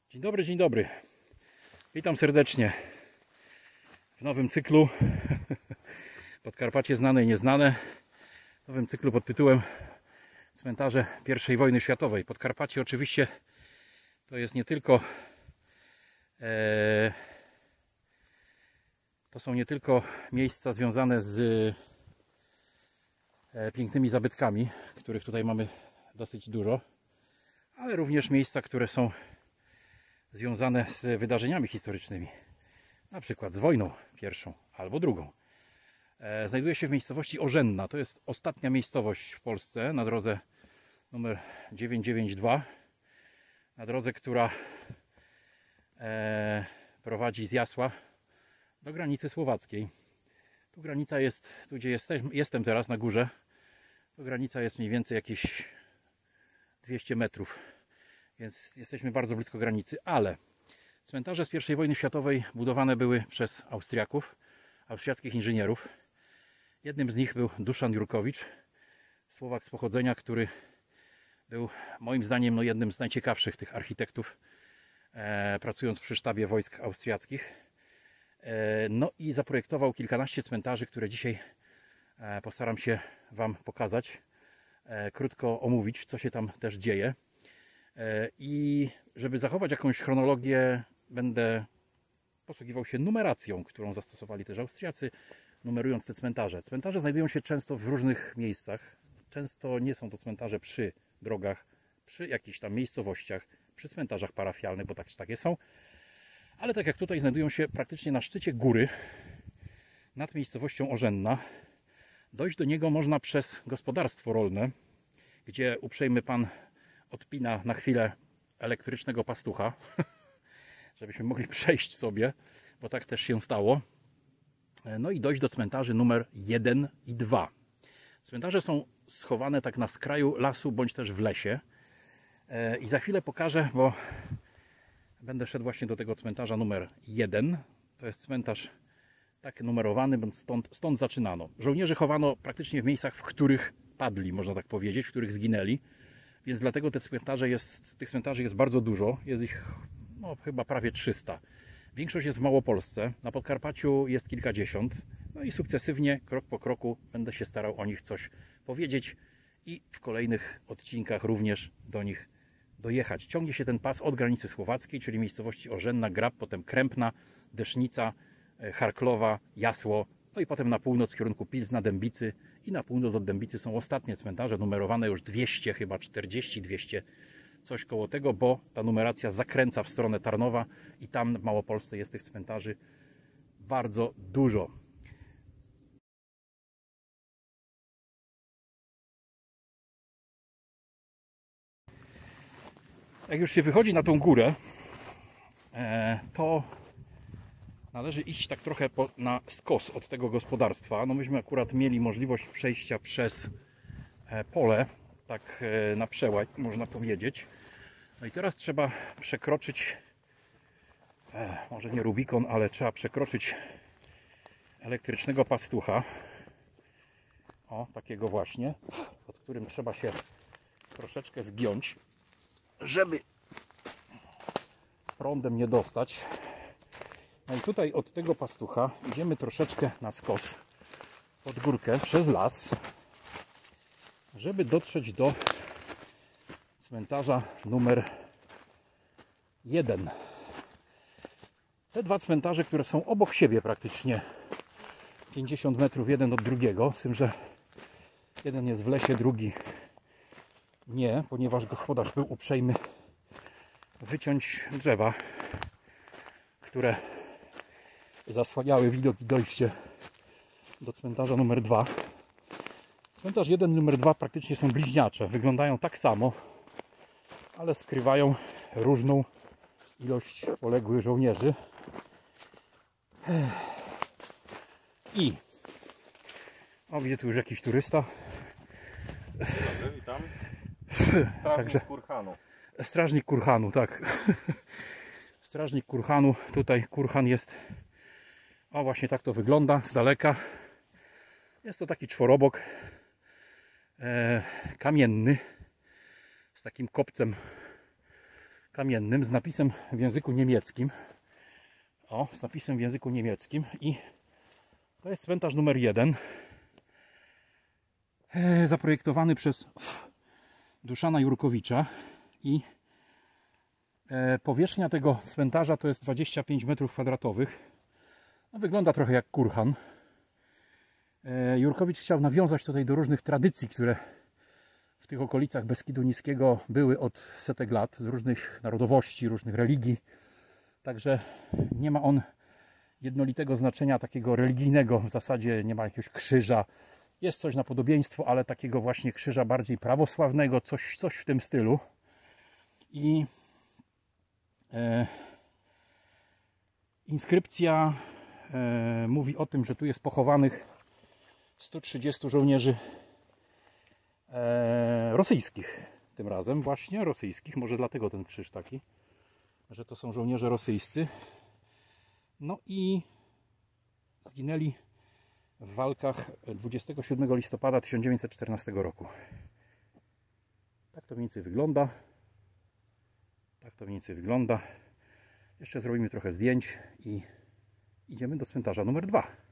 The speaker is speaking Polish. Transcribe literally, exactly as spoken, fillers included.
Dzień dobry, dzień dobry. Witam serdecznie w nowym cyklu Podkarpacie znane i nieznane. W nowym cyklu pod tytułem Cmentarze pierwszej wojny światowej. Podkarpacie oczywiście to jest nie tylko e, to są nie tylko miejsca związane z e, pięknymi zabytkami, których tutaj mamy dosyć dużo, ale również miejsca, które są związane z wydarzeniami historycznymi, na przykład z wojną pierwszą albo drugą. E, znajduje się w miejscowości Orzenna. To jest ostatnia miejscowość w Polsce na drodze numer dziewięćset dziewięćdziesiąt dwa, na drodze, która e, prowadzi z Jasła do granicy słowackiej. Tu granica jest, tu gdzie jestem, jestem teraz na górze, to granica jest mniej więcej jakieś dwieście metrów. Więc jesteśmy bardzo blisko granicy, ale cmentarze z pierwszej wojny światowej budowane były przez Austriaków, austriackich inżynierów. Jednym z nich był Duszan Jurkowicz, Słowak z pochodzenia, który był moim zdaniem no, jednym z najciekawszych tych architektów, e, pracując przy sztabie wojsk austriackich. E, no i zaprojektował kilkanaście cmentarzy, które dzisiaj e, postaram się Wam pokazać, e, krótko omówić, co się tam też dzieje. I żeby zachować jakąś chronologię, będę posługiwał się numeracją, którą zastosowali też Austriacy, numerując te cmentarze. Cmentarze znajdują się często w różnych miejscach. Często nie są to cmentarze przy drogach, przy jakichś tam miejscowościach, przy cmentarzach parafialnych, bo tak, takie są. Ale tak jak tutaj, znajdują się praktycznie na szczycie góry, nad miejscowością Orzenna. Dojść do niego można przez gospodarstwo rolne, gdzie uprzejmy pan odpina na chwilę elektrycznego pastucha, żebyśmy mogli przejść sobie, bo tak też się stało. No i dojść do cmentarzy numer jeden i dwa. Cmentarze są schowane tak na skraju lasu, bądź też w lesie. I za chwilę pokażę, bo będę szedł właśnie do tego cmentarza numer jeden. To jest cmentarz tak numerowany, bo stąd, stąd zaczynano. Żołnierzy chowano praktycznie w miejscach, w których padli, można tak powiedzieć, w których zginęli. Więc dlatego te cmentarze jest, tych cmentarzy jest bardzo dużo. Jest ich no, chyba prawie trzysta. Większość jest w Małopolsce. Na Podkarpaciu jest kilkadziesiąt. No i sukcesywnie, krok po kroku będę się starał o nich coś powiedzieć i w kolejnych odcinkach również do nich dojechać. Ciągnie się ten pas od granicy słowackiej, czyli miejscowości Orzenna, Grab, potem Krępna, Desznica, Charklowa, Jasło, no i potem na północ w kierunku Pilzna, Dębicy i na północ od Dębicy są ostatnie cmentarze, numerowane już dwieście, chyba czterdzieści, dwieście, coś koło tego, bo ta numeracja zakręca w stronę Tarnowa i tam w Małopolsce jest tych cmentarzy bardzo dużo. Jak już się wychodzi na tą górę, to należy iść tak trochę po, na skos od tego gospodarstwa. No myśmy akurat mieli możliwość przejścia przez pole, tak na przełaj, można powiedzieć. No i teraz trzeba przekroczyć, e, może nie Rubikon, ale trzeba przekroczyć elektrycznego pastucha. O, takiego właśnie, pod którym trzeba się troszeczkę zgiąć, żeby prądem nie dostać. No i tutaj od tego pastucha idziemy troszeczkę na skos, pod górkę, przez las, żeby dotrzeć do cmentarza numer jeden. Te dwa cmentarze, które są obok siebie praktycznie pięćdziesiąt metrów jeden od drugiego, z tym, że jeden jest w lesie, drugi nie, ponieważ gospodarz był uprzejmy wyciąć drzewa, które zasłaniały widok i dojście do cmentarza numer dwa. Cmentarz jeden i numer dwa praktycznie są bliźniacze. Wyglądają tak samo, ale skrywają różną ilość poległych żołnierzy. I o, widzę tu już jakiś turysta. Dobry, witam. Strażnik Także, Kurhanu. Strażnik Kurhanu, tak. Strażnik Kurhanu. Tutaj Kurhan jest. O, właśnie tak to wygląda z daleka. Jest to taki czworobok e, kamienny z takim kopcem kamiennym z napisem w języku niemieckim. O, z napisem w języku niemieckim. I to jest cmentarz numer jeden. E, zaprojektowany przez Duszana Jurkowicza. I e, powierzchnia tego cmentarza to jest dwadzieścia pięć metrów kwadratowych. No, wygląda trochę jak kurhan. E, Jurkowicz chciał nawiązać tutaj do różnych tradycji, które w tych okolicach Beskidu Niskiego były od setek lat, z różnych narodowości, różnych religii. Także nie ma on jednolitego znaczenia takiego religijnego, w zasadzie nie ma jakiegoś krzyża. Jest coś na podobieństwo, ale takiego właśnie krzyża bardziej prawosławnego, coś, coś w tym stylu. I e, inskrypcja e, mówi o tym, że tu jest pochowanych stu trzydziestu żołnierzy e, rosyjskich. Tym razem właśnie rosyjskich, może dlatego ten krzyż taki, że to są żołnierze rosyjscy. No i zginęli w walkach dwudziestego siódmego listopada tysiąc dziewięćset czternastego roku. Tak to mniej więcej wygląda. Tak to mniej więcej wygląda. Jeszcze zrobimy trochę zdjęć i idziemy do cmentarza numer dwa.